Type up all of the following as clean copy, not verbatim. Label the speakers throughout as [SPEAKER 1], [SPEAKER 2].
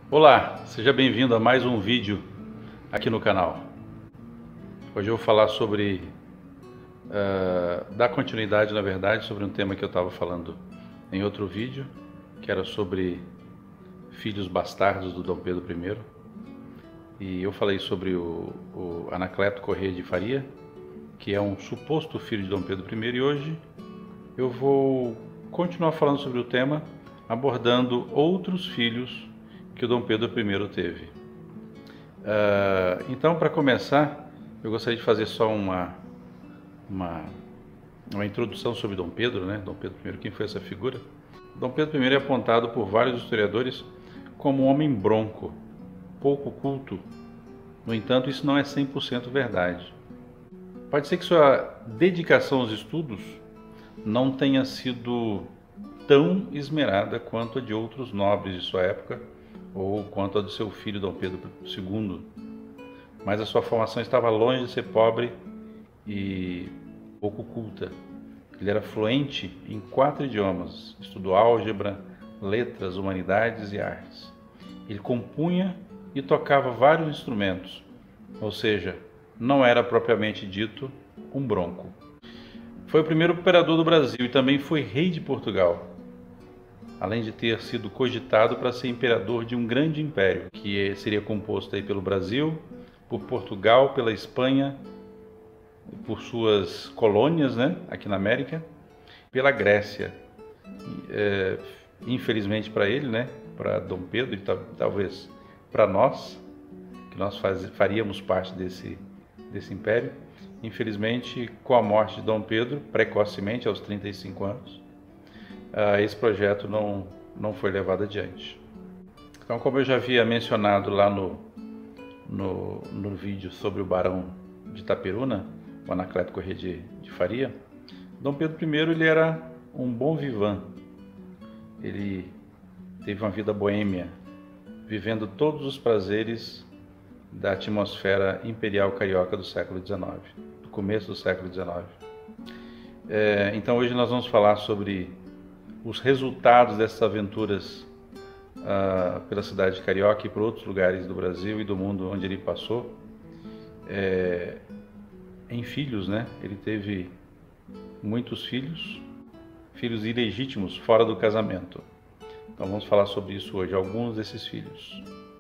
[SPEAKER 1] Olá, seja bem-vindo a mais um vídeo aqui no canal. Hoje eu vou falar sobre, dar continuidade na verdade, sobre um tema que eu estava falando em outro vídeo, que era sobre filhos bastardos do Dom Pedro I. E eu falei sobre o Anacleto Corrêa de Faria, que é um suposto filho de Dom Pedro I, e hoje eu vou continuar falando sobre o tema, abordando outros filhos que o Dom Pedro I teve. Então, para começar, eu gostaria de fazer só uma introdução sobre Dom Pedro, né? Dom Pedro I, quem foi essa figura? Dom Pedro I é apontado por vários historiadores como um homem bronco, pouco culto. No entanto, isso não é 100% verdade. Pode ser que sua dedicação aos estudos não tenha sido tão esmerada quanto a de outros nobres de sua época ou quanto a de seu filho Dom Pedro II, mas a sua formação estava longe de ser pobre e pouco culta. Ele era fluente em 4 idiomas, estudou álgebra, letras, humanidades e artes. Ele compunha e tocava vários instrumentos, ou seja, não era propriamente dito um bronco. Foi o primeiro imperador do Brasil e também foi rei de Portugal, além de ter sido cogitado para ser imperador de um grande império, que seria composto aí pelo Brasil, por Portugal, pela Espanha, por suas colônias, né, aqui na América, pela Grécia. Infelizmente para ele, né, para Dom Pedro e talvez para nós, que nós faríamos parte desse império, infelizmente com a morte de Dom Pedro, precocemente, aos 35 anos, esse projeto não foi levado adiante. Então, como eu já havia mencionado lá no vídeo sobre o Barão de Itaperuna, o Anacleto Corrêa de Faria, Dom Pedro I ele era um bom vivant. Ele teve uma vida boêmia, vivendo todos os prazeres da atmosfera imperial carioca do século XIX, do começo do século XIX. Então hoje nós vamos falar sobre os resultados dessas aventuras pela cidade de Carioca e por outros lugares do Brasil e do mundo onde ele passou. Em filhos, né? Ele teve muitos filhos ilegítimos, fora do casamento. Então vamos falar sobre isso hoje, alguns desses filhos.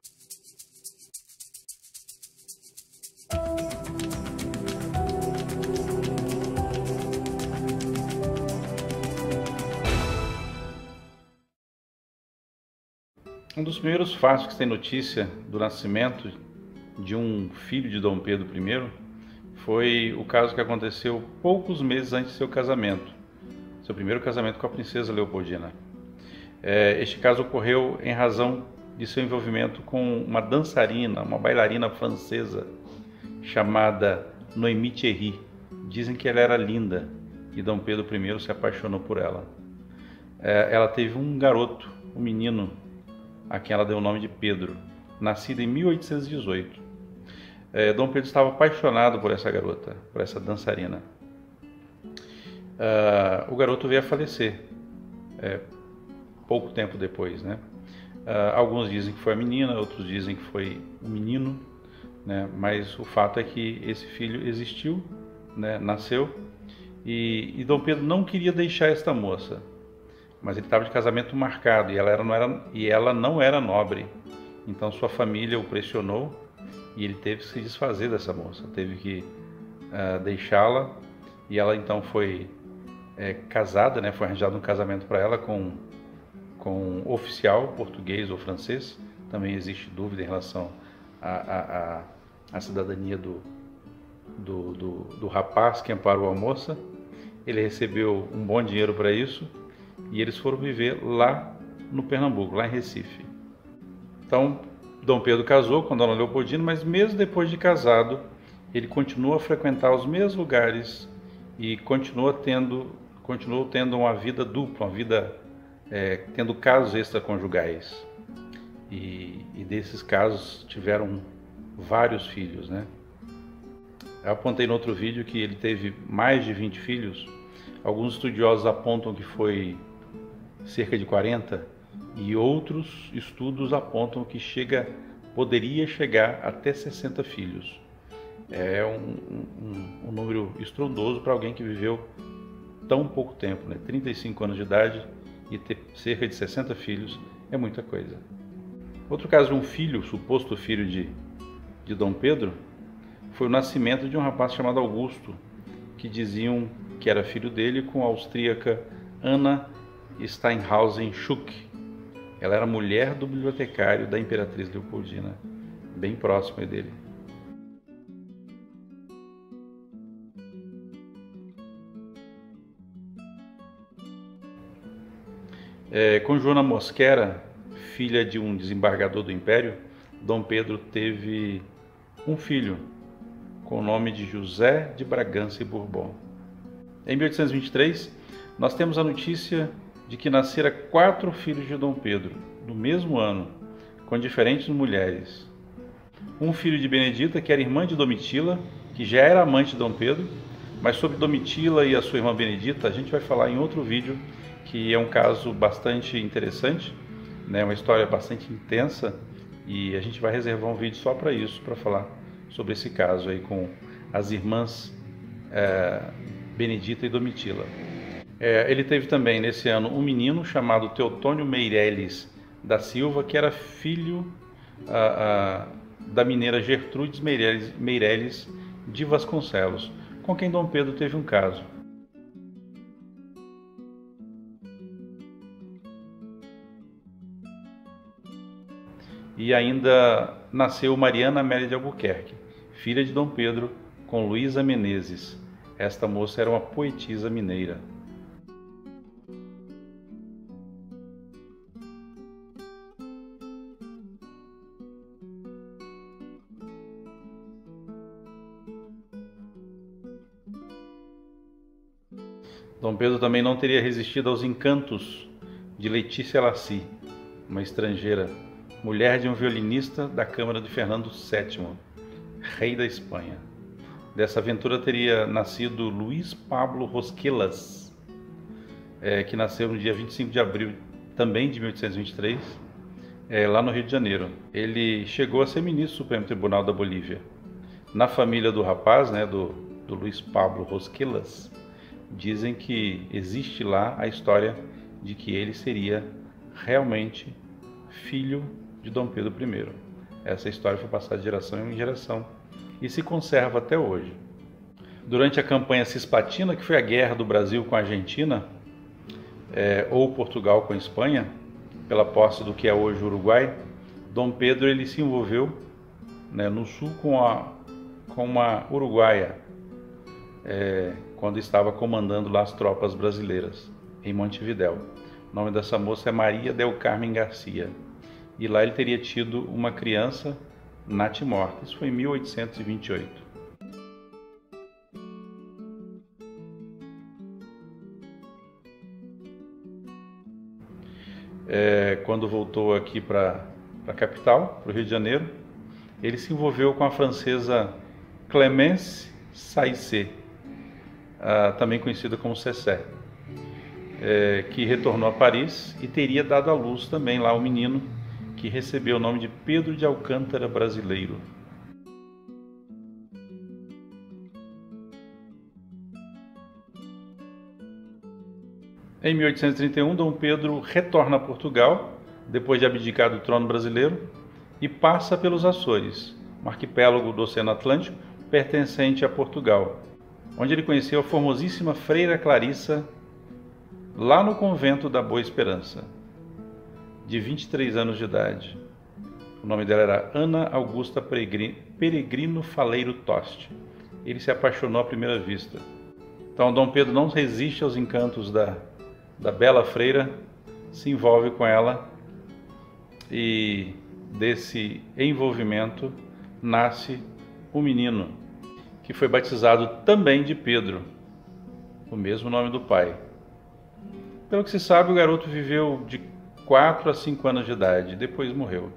[SPEAKER 1] Um dos primeiros fatos que se tem notícia do nascimento de um filho de Dom Pedro I foi o caso que aconteceu poucos meses antes de seu casamento, seu primeiro casamento com a princesa Leopoldina. Este caso ocorreu em razão de seu envolvimento com uma dançarina, uma bailarina francesa chamada Noémie Thierry. Dizem que ela era linda e Dom Pedro I se apaixonou por ela. Ela teve um garoto, um menino, a quem ela deu o nome de Pedro, nascido em 1818. Dom Pedro estava apaixonado por essa garota, por essa dançarina. O garoto veio a falecer pouco tempo depois, né? Alguns dizem que foi a menina, outros dizem que foi o menino, né? Mas o fato é que esse filho existiu, né? Nasceu, e Dom Pedro não queria deixar esta moça, mas ele estava de casamento marcado e ela não era nobre. Então sua família o pressionou e ele teve que se desfazer dessa moça, teve que deixá-la, e ela então foi casada, né? Foi arranjado um casamento para ela com um oficial português ou francês. Também existe dúvida em relação à cidadania do rapaz que amparou a moça. Ele recebeu um bom dinheiro para isso e eles foram viver lá no Pernambuco, lá em Recife. Então, Dom Pedro casou com Dona Leopoldina, mas mesmo depois de casado, ele continuou a frequentar os mesmos lugares e continuou tendo uma vida dupla, uma vida tendo casos extraconjugais. E desses casos tiveram vários filhos, né? Eu apontei no outro vídeo que ele teve mais de 20 filhos. Alguns estudiosos apontam que foi cerca de 40, e outros estudos apontam que poderia chegar até 60 filhos. É um número estrondoso para alguém que viveu tão pouco tempo, né? 35 anos de idade e ter cerca de 60 filhos é muita coisa. Outro caso de um filho, suposto filho de Dom Pedro, foi o nascimento de um rapaz chamado Augusto, que diziam que era filho dele, com a austríaca Anna Steinhausen-Schuck. Ela era mulher do bibliotecário da Imperatriz Leopoldina, bem próxima dele. Com Joana Mosquera, filha de um desembargador do Império, Dom Pedro teve um filho, com o nome de José de Bragança e Bourbon. Em 1823, nós temos a notícia de que nascera 4 filhos de Dom Pedro, no mesmo ano, com diferentes mulheres. Um filho de Benedita, que era irmã de Domitila, que já era amante de Dom Pedro, mas sobre Domitila e a sua irmã Benedita, a gente vai falar em outro vídeo, que é um caso bastante interessante, né? Uma história bastante intensa, e a gente vai reservar um vídeo só para isso, para falar sobre esse caso aí com as irmãs Benedita e Domitila. Ele teve também nesse ano um menino chamado Teotônio Meireles da Silva, que era filho da mineira Gertrudes Meireles de Vasconcelos, com quem Dom Pedro teve um caso. E ainda nasceu Mariana Amélia de Albuquerque, filha de Dom Pedro, com Luísa Menezes. Esta moça era uma poetisa mineira. Dom Pedro também não teria resistido aos encantos de Letícia Lacy, uma estrangeira, mulher de um violinista da Câmara de Fernando VII, rei da Espanha. Dessa aventura teria nascido Luís Pablo Rosquelas, que nasceu no dia 25 de abril também de 1823, lá no Rio de Janeiro. Ele chegou a ser ministro do Supremo Tribunal da Bolívia. Na família do rapaz, né, do Luís Pablo Rosquelas, dizem que existe lá a história de que ele seria realmente filho de Dom Pedro I. Essa história foi passada de geração em geração e se conserva até hoje. Durante a campanha Cisplatina, que foi a guerra do Brasil com a Argentina, ou Portugal com a Espanha, pela posse do que é hoje o Uruguai, Dom Pedro ele se envolveu, né, no sul com uma uruguaia, quando estava comandando lá as tropas brasileiras, em Montevidéu. O nome dessa moça é Maria del Carmen Garcia. E lá ele teria tido uma criança natimorta. Isso foi em 1828. Quando voltou aqui para a capital, para o Rio de Janeiro, ele se envolveu com a francesa Clémence Saisset, também conhecida como Cessé, que retornou a Paris e teria dado à luz também lá um menino que recebeu o nome de Pedro de Alcântara Brasileiro. Em 1831, Dom Pedro retorna a Portugal, depois de abdicar do trono brasileiro, e passa pelos Açores, um arquipélago do Oceano Atlântico pertencente a Portugal, onde ele conheceu a formosíssima Freira Clarissa, lá no convento da Boa Esperança, de 23 anos de idade. O nome dela era Ana Augusta Peregrino Faleiro Toste. Ele se apaixonou à primeira vista. Então Dom Pedro não resiste aos encantos da bela freira, se envolve com ela, e desse envolvimento nasce um menino, que foi batizado também de Pedro, o mesmo nome do pai. Pelo que se sabe, o garoto viveu de 4 a 5 anos de idade, depois morreu.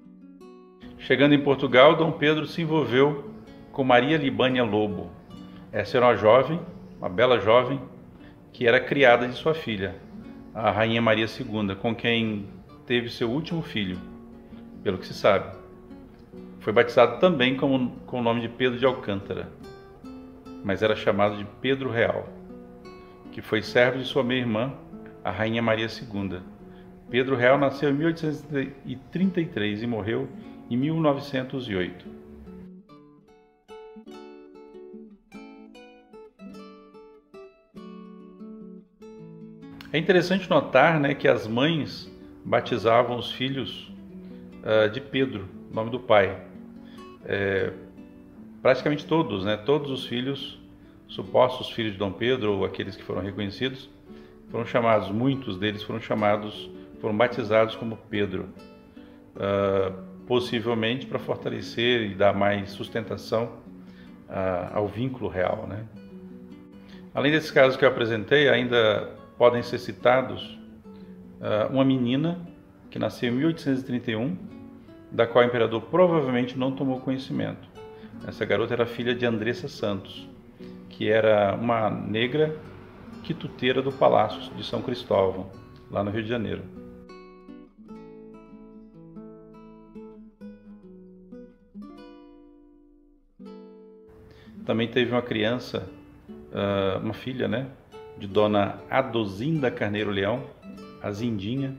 [SPEAKER 1] Chegando em Portugal, Dom Pedro se envolveu com Maria Libânia Lobo. Essa era uma jovem, uma bela jovem, que era criada de sua filha, a Rainha Maria II, com quem teve seu último filho, pelo que se sabe. Foi batizado também com o nome de Pedro de Alcântara, mas era chamado de Pedro Real, que foi servo de sua meia-irmã, a Rainha Maria II. Pedro Real nasceu em 1833 e morreu em 1908. É interessante notar, né, que as mães batizavam os filhos de Pedro, nome do pai. Praticamente todos, né, todos os filhos, supostos filhos de Dom Pedro, ou aqueles que foram reconhecidos, foram chamados, muitos deles foram batizados como Pedro, possivelmente para fortalecer e dar mais sustentação ao vínculo real, né? Além desses casos que eu apresentei, ainda podem ser citados uma menina que nasceu em 1831, da qual o imperador provavelmente não tomou conhecimento. Essa garota era filha de Andressa Santos, que era uma negra quituteira do Palácio de São Cristóvão, lá no Rio de Janeiro. Também teve uma criança, uma filha, né, de Dona Adozinda Carneiro Leão, a Zindinha.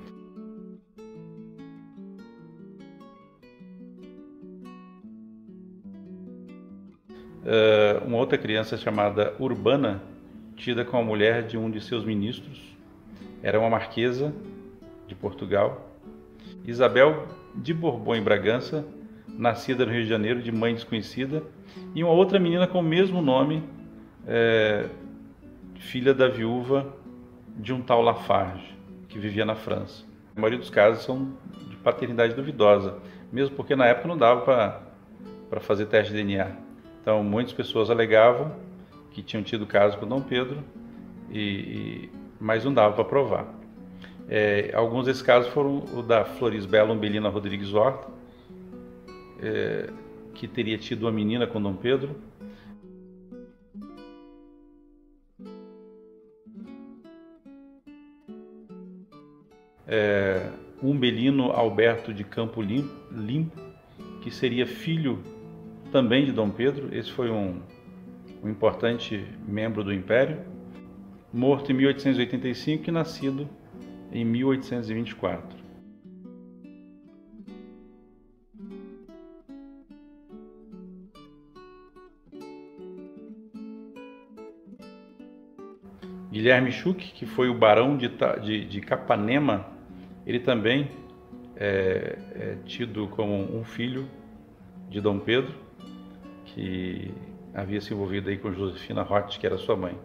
[SPEAKER 1] Uma outra criança chamada Urbana, tida como a mulher de um de seus ministros, era uma marquesa de Portugal. Isabel de Bourbon e Bragança, nascida no Rio de Janeiro, de mãe desconhecida, e uma outra menina com o mesmo nome, filha da viúva de um tal Lafarge, que vivia na França. A maioria dos casos são de paternidade duvidosa, mesmo porque na época não dava para fazer teste de DNA. Então, muitas pessoas alegavam que tinham tido caso com Dom Pedro, mas não dava para provar. Alguns desses casos foram o da Florisbela Umbelina Rodrigues Horta, que teria tido uma menina com Dom Pedro. Umbelino Alberto de Campo Limpo, que seria filho também de Dom Pedro. Esse foi um importante membro do Império, morto em 1885 e nascido em 1824. Guilherme Schuch, que foi o barão de Capanema, ele também é tido como um filho de Dom Pedro, que havia se envolvido aí com Josefina Roth, que era sua mãe.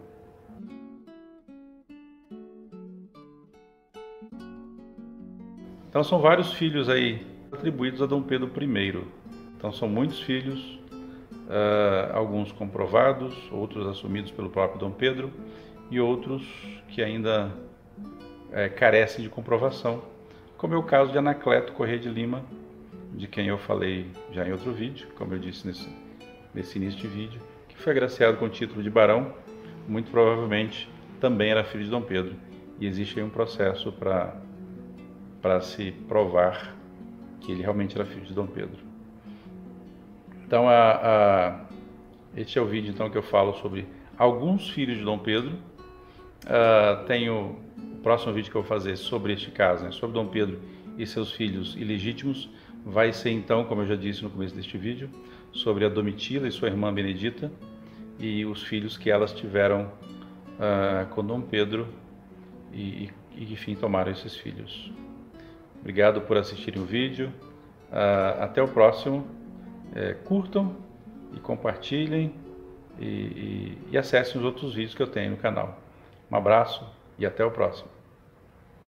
[SPEAKER 1] Então são vários filhos aí atribuídos a Dom Pedro I. Então são muitos filhos, alguns comprovados, outros assumidos pelo próprio Dom Pedro e outros que ainda carecem de comprovação, como é o caso de Anacleto Corrêa de Lima, de quem eu falei já em outro vídeo, como eu disse nesse início de vídeo, que foi agraciado com o título de barão, muito provavelmente também era filho de Dom Pedro. E existe aí um processo para se provar que ele realmente era filho de Dom Pedro. Então, este é o vídeo então, que eu falo sobre alguns filhos de Dom Pedro. Tenho o próximo vídeo que eu vou fazer sobre este caso, né, sobre Dom Pedro e seus filhos ilegítimos. Vai ser então, como eu já disse no começo deste vídeo, sobre a Domitila e sua irmã Benedita e os filhos que elas tiveram com Dom Pedro e que fim tomaram esses filhos. Obrigado por assistirem o vídeo. Até o próximo. Curtam e compartilhem e acessem os outros vídeos que eu tenho no canal. Um abraço e até o próximo.